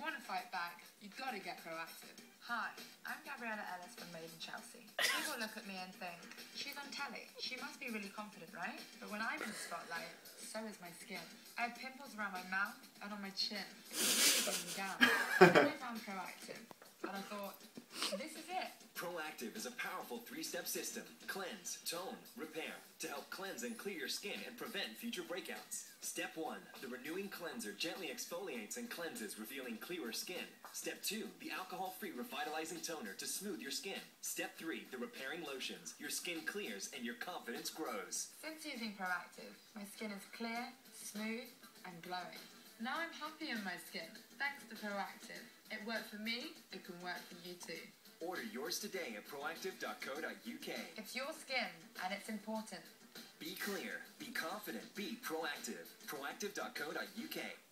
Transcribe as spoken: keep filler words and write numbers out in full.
want to fight back, you've got to get proactive. Hi, I'm Gabriella from Made in Chelsea. People look at me and think, she's on telly. She must be really confident, right? But when I'm in the spotlight, so is my skin. I have pimples around my mouth and on my chin. It's really getting me down. Then I found Proactiv, and I thought, this is it. Proactiv is a powerful three-step system. Cleanse, tone, repair. To help cleanse and clear your skin and prevent future breakouts. Step one, the renewing cleanser gently exfoliates and cleanses, revealing clearer skin. Step two, the alcohol-free revitalizing toner to smooth your skin. Step three, the repairing lotions. Your skin clears and your confidence grows. Since using Proactiv, my skin is clear, smooth, and glowing. Now I'm happy in my skin, thanks to Proactiv. It worked for me, it can work for you too. Order yours today at proactiv dot co dot U K. It's your skin, and it's important. Be clear, be confident, be proactive. proactiv dot co dot U K.